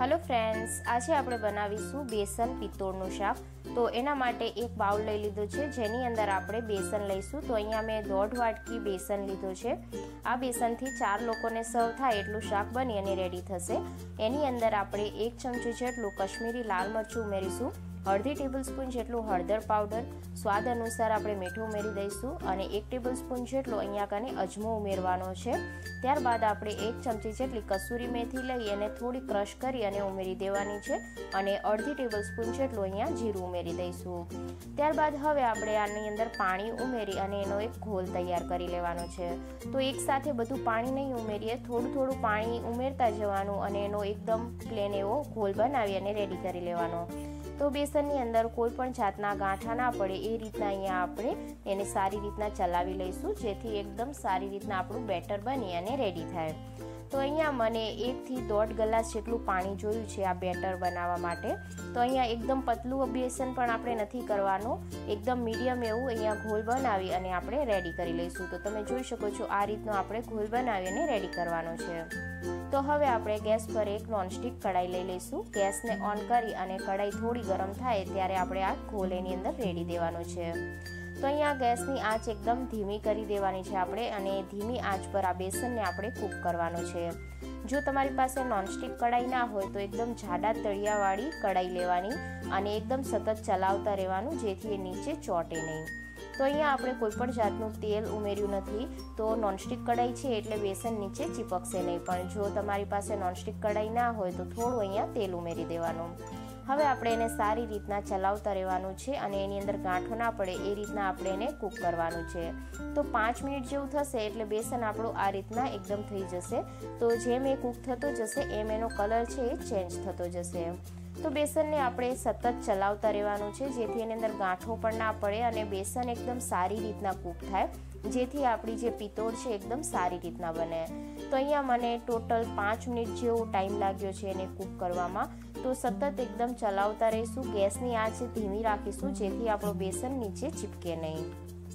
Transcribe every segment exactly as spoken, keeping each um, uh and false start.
Hello friends, आज આપણે બનાવીશું બેસન પિત્તોળનું શાક। તો એના માટે એક બાઉલ લઈ લીધો છે, જેની અંદર આપણે બેસન લઈશું। તો અહીંયા મેં દોઢ વાટકી બેસન લીધો છે। આ બેસનથી ચાર લોકોને સર્વ થાય એટલું શાક બની અને રેડી થશે। એની અંદર આપણે એક ચમચી જેટલું કશ્મીરી લાલ મરચું ઉમેરીશું, અડધી ટેબલસ્પૂન જેટલું હળદર પાવડર, સ્વાદ અનુસાર આપણે મીઠું ઉમેરી દઈશું અને એક ટેબલસ્પૂન જેટલો અહીંયા કને અજમો ઉમેરવાનો છે। ત્યારબાદ આપણે એક ચમચી જેટલી કસૂરી મેથી લઈ અને થોડી ક્રશ કરી અને ઉમેરી દેવાની છે અને અડધી ટેબલસ્પૂન જેટલું અહીંયા જીરું ઉમેરી દઈશું। ત્યારબાદ હવે આપણે આની અંદર પાણી ઉમેરી અને એનો એક ઘોલ તૈયાર કરી લેવાનો છે। તો એક સાથે બધું પાણી નહીં ઉમેરીએ, થોડું થોડું પાણી ઉમેરતા જવાનું અને એનો એકદમ પ્લેન એવો ઘોલ બનાવી અને રેડી કરી લેવાનો। તો બેસનની અંદર કોઈ પણ જાતના ગાંઠા ના પડે એ રીતના અહીંયા આપણે એને સારી રીતના ચલાવી લઈશું, જેથી એકદમ સારી રીતના આપણું બેટર બની અને રેડી થાય। તો અહીંયા મને એકથી દોઢ ગ્લાસ જેટલું પાણી જોયું છે આ બેટર બનાવવા માટે। તો અહીંયા એકદમ પતલું બેસન પણ આપણે નથી કરવાનું, એકદમ મીડિયમ એવું અહીંયા ઘોલ બનાવી અને આપણે રેડી કરી લઈશું। તો તમે જોઈ શકો છો આ રીતનો આપણે ઘોલ બનાવી અને રેડી કરવાનો છે। તો હવે આપણે ગેસ પર એક નોનસ્ટિક કડાઈ લઈ લઈશું। ગેસને ઓન કરી અને કડાઈ થોડી ગરમ થાય ત્યારે આપણે આ ઘોલ એની અંદર રેડી દેવાનો છે। તો અહીંયા ગેસની આંચ એકદમ ધીમી કરી દેવાની છે આપણે અને ધીમી આંચ પર આ બેસનને આપણે કૂક કરવાનો છે। જો તમારી પાસે નોનસ્ટિક કડાઈ ના હોય તો એકદમ જાડા તળિયાવાળી કડાઈ લેવાની અને એકદમ સતત ચલાવતા રહેવાનું, જેથી એ નીચે ચોંટે નહીં। તો અહીંયા આપણે કોઈ પણ જાતનું તેલ ઉમેર્યું નથી, તો નોનસ્ટિક કડાઈ છે એટલે બેસન નીચે ચીપકશે નહીં, પણ જો તમારી પાસે નોનસ્ટિક કડાઈ ના હોય તો થોડું અહીંયા તેલ ઉમેરી દેવાનું। હવે આપણે એને સારી રીતના ચલાવતા રહેવાનું છે અને એની અંદર ગાંઠો ના પડે એ રીતના આપણે એને કૂક કરવાનું છે। તો પાંચ મિનિટ જેવું થશે એટલે બેસન આપણું આ રીતના એકદમ થઈ જશે। તો જેમ એ કૂક થતો જશે એમ એનો કલર છે એ ચેન્જ થતો જશે। તો બેસનને આપણે સતત ચલાવતા રહેવાનું છે, જેથી એની અંદર ગાંઠો પણ ના પડે અને બેસન એકદમ સારી રીતના કૂક થાય, જેથી આપણી જે પિત્તોળ છે એકદમ સારી રીતના બને। તો અહીંયા મને ટોટલ પાંચ મિનિટ જેવો ટાઈમ લાગ્યો છે એને કૂક કરવામાં। તો સતત એકદમ ચલાવતા રહીશું, ગેસની આંચ ધીમી રાખીશું, જેથી આપણું બેસન નીચે ચીપકે નહીં।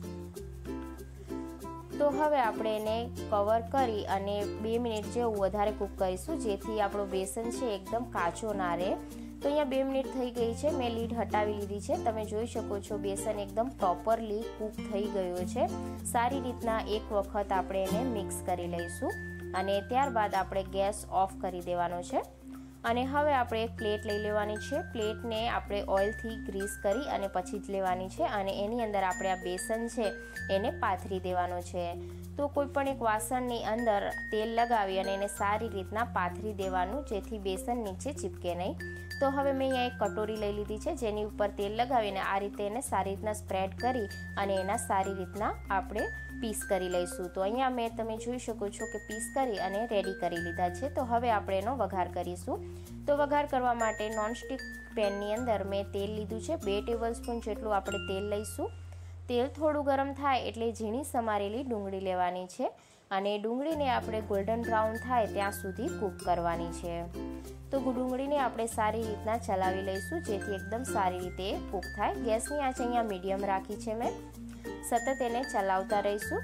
તો હવે આપણે એને કવર કરી અને બે મિનિટ જેવું વધારે કૂક કરીશું, જેથી આપણું બેસન છે એકદમ કાચો ના રહે। તો અહીંયા બે મિનિટ થઈ ગઈ છે, મેં લીડ હટાવી લીધી છે। તમે જોઈ શકો છો બેસન એકદમ પ્રોપરલી કૂક થઈ ગયું છે। સારી રીતના એક વખત આપણે એને મિક્સ કરી લઈશું અને ત્યારબાદ આપણે ગેસ ઓફ કરી દેવાનો છે અને હવે આપણે એક પ્લેટ લઈ લેવાની છે। પ્લેટને આપણે ઓઇલથી ગ્રીસ કરી અને પછી જ લેવાની છે અને એની અંદર આપણે આ બેસન છે એને પાથરી દેવાનો છે। તો કોઈ પણ એક વાસણની અંદર તેલ લગાવી અને એને સારી રીતના પાથરી દેવાનું, જેથી બેસન નીચે ચીપકે નહીં। તો હવે મેં અહીંયા એક કટોરી લઈ લીધી છે, જેની ઉપર તેલ લગાવીને આ રીતે એને સારી રીતના સ્પ્રેડ કરી અને એના સારી રીતના આપણે પીસ કરી લઈશું। તો અહીંયા મેં તમે જોઈ શકો છો કે પીસ કરી અને રેડી કરી લીધા છે। તો હવે આપણે એનો વઘાર કરીશું। તો વઘાર કરવા માટે નોનસ્ટિક પેનની અંદર મેં તેલ લીધું છે, બે ટેબલ સ્પૂન જેટલું આપણે તેલ લઈશું। તેલ થોડું ગરમ થાય એટલે ઝીણી સમારેલી ડુંગળી લેવાની છે અને ડુંગળીને આપણે ગોલ્ડન બ્રાઉન થાય ત્યાં સુધી કૂક કરવાની છે। તો ડુંગળીને આપણે સારી રીતના ચલાવી લઈશું, જેથી એકદમ સારી રીતે કૂક થાય। ગેસની આંચ અહીંયા મીડિયમ રાખી છે મેં, સતત એને ચલાવતા રહીશું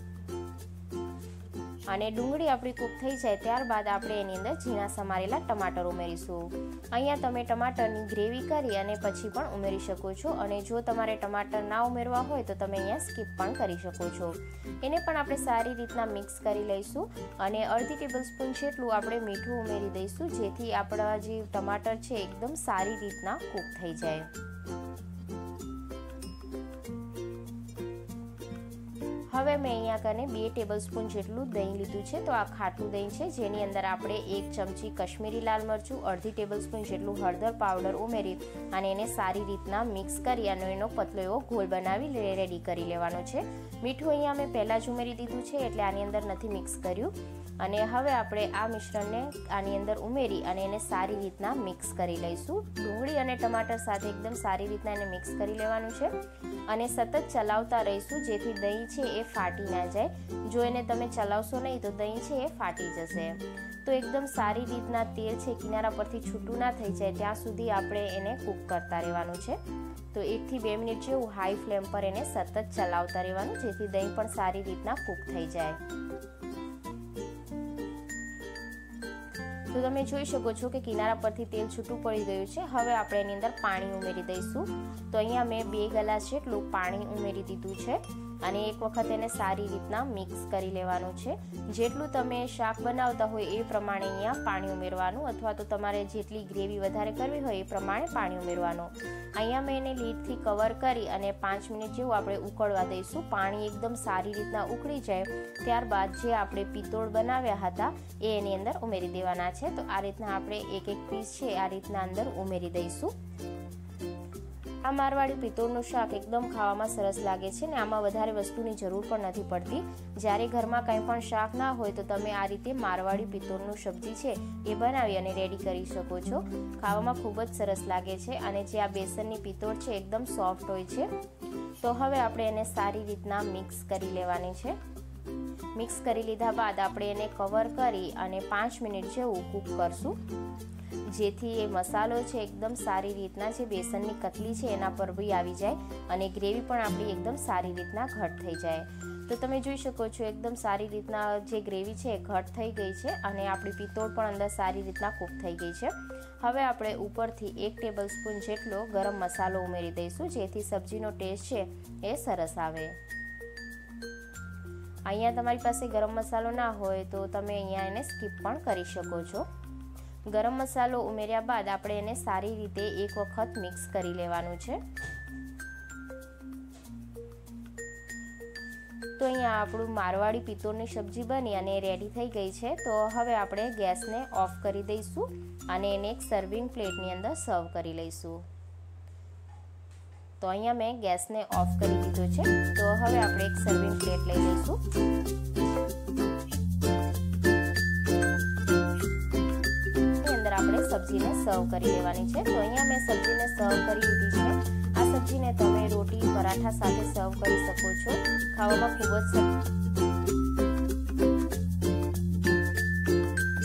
અને ડુંગળી આપણી કૂક થઈ જાય ત્યારબાદ આપણે એની અંદર ઝીણા સમારેલા ટમાટર ઉમેરીશું। અહીંયા તમે ટમાટરની ગ્રેવી કરી અને પછી પણ ઉમેરી શકો છો અને જો તમારે ટમાટર ના ઉમેરવા હોય તો તમે અહીંયા સ્કીપ પણ કરી શકો છો। એને પણ આપણે સારી રીતના મિક્સ કરી લઈશું અને અડધી ટેબલ સ્પૂન જેટલું આપણે મીઠું ઉમેરી દઈશું, જેથી આપણા જે ટમાટર છે એકદમ સારી રીતના કૂક થઈ જાય। હવે મેં અહીંયા કને બે ટેબલ સ્પૂન જેટલું દહીં લીધું છે। તો આ ખાટું દહીં છે, જેની અંદર આપણે એક ચમચી કશ્મીરી લાલ મરચું, અડધી ટેબલ સ્પૂન જેટલું હળદર પાવડર ઉમેરી અને એને સારી રીતના મિક્સ કરી અને એનો પતલો એવો ઘોલ બનાવી રેડી કરી લેવાનો છે। મીઠું અહીંયા મેં પહેલાં જ ઉમેરી દીધું છે એટલે આની અંદર નથી મિક્સ કર્યું અને હવે આપણે આ મિશ્રણને આની અંદર ઉમેરી અને એને સારી રીતના મિક્સ કરી લઈશું। ડુંગળી અને ટમાટર સાથે એકદમ સારી રીતના એને મિક્સ કરી લેવાનું છે અને સતત ચલાવતા રહીશું, જેથી દહીં છે એ ફાટી ના જાય। જો એને તમે ચલાવશો નહીં તો દહીં છે એ ફાટી જશે। તો એકદમ સારી રીતના તેલ છે કિનારા પરથી છૂટું ના થઈ જાય ત્યાં સુધી આપણે એને કૂક કરતા રહેવાનું છે। તો એકથી બે મિનિટ જેવું હાઈ ફ્લેમ પર એને સતત ચલાવતા રહેવાનું, જેથી દહીં પણ સારી રીતના કૂક થઈ જાય। તો તો તમે જોઈ શકો છો કે કિનારા પરથી તેલ છૂટું પડી ગયું છે। હવે આપણે એની અંદર પાણી ઉમેરી દઈશું। તો અહીંયા મેં બે ગ્લાસ જેટલું પાણી ઉમેરી દીધું છે અને એક વખત એને સારી રીતના મિક્સ કરી લેવાનું છે। જેટલું તમે શાક બનાવતા હોય એ પ્રમાણે અહીંયા પાણી ઉમેરવાનું, અથવા તો તમારે જેટલી ગ્રેવી વધારે કરવી હોય એ પ્રમાણે પાણી ઉમેરવાનું। અહીંયા મેં એને લીડથી કવર કરી અને પાંચ મિનિટ જેવું આપણે ઉકળવા દઈશું। પાણી એકદમ સારી રીતના ઉકળી જાય ત્યારબાદ જે આપણે પિત્તોળ બનાવ્યા હતા એ એની અંદર ઉમેરી દેવાના છે। તો આ રીતના આપણે એક એક પીસ છે આ રીતના અંદર ઉમેરી દઈશું। આ મારવાડી પિત્તોળનું શાક એકદમ ખાવામાં સરસ લાગે છે ને આમાં વધારે વસ્તુની જરૂર પણ નથી પડતી। જ્યારે ઘરમાં કંઈ પણ શાક ના હોય તો તમે આ રીતે મારવાડી પિત્તોળનું સબ્જી છે એ બનાવી અને રેડી કરી શકો છો। ખાવામાં ખૂબ જ સરસ લાગે છે અને જે આ બેસનની પિત્તોળ છે એકદમ સોફ્ટ હોય છે। તો હવે આપણે એને સારી રીતના મિક્સ કરી લેવાની છે। મિક્સ કરી લીધા બાદ આપણે એને કવર કરી અને પાંચ મિનિટ જેવું કૂક કરશું, જેથી એ મસાલો છે એકદમ સારી રીતના જે બેસનની કતલી છે એના પર બી આવી જાય અને ગ્રેવી પણ આપણી એકદમ સારી રીતના ઘટ થઈ જાય। તો તમે જોઈ શકો છો એકદમ સારી રીતના જે ગ્રેવી છે એ ઘટ થઈ ગઈ છે અને આપણી પિત્તોળ પણ અંદર સારી રીતના કૂક થઈ ગઈ છે। હવે આપણે ઉપરથી એક ટેબલ સ્પૂન જેટલો ગરમ મસાલો ઉમેરી દઈશું, જેથી સબ્જીનો ટેસ્ટ છે એ સરસ આવે। અહીંયા તમારી પાસે ગરમ મસાલો ના હોય તો તમે અહીંયા એને સ્કીપ પણ કરી શકો છો। ગરમ મસાલો ઉમેર્યા બાદ આપણે એને સારી રીતે એક વખત મિક્સ કરી લેવાનું છે। તો અહીંયા આપણું મારવાડી પિત્તોળની સબ્જી બની અને રેડી થઈ ગઈ છે। તો હવે આપણે ગેસને ઓફ કરી દઈશું અને એને એક સર્વિંગ પ્લેટની અંદર સર્વ કરી લઈશું। તો અહીંયા મેં ગેસને ઓફ કરી દીધો છે। તો હવે આપણે એક સર્વિંગ પ્લેટ લઈ લઈશું। આપણે સબ્જીને સર્વ કરી લેવાની છે। તો અહીંયા મેં સબ્જીને સર્વ કરી દીધી છે। આ સબ્જીને તમે રોટી પરાઠા સાથે સર્વ કરી શકો છો। ખાવામાં ખૂબ જ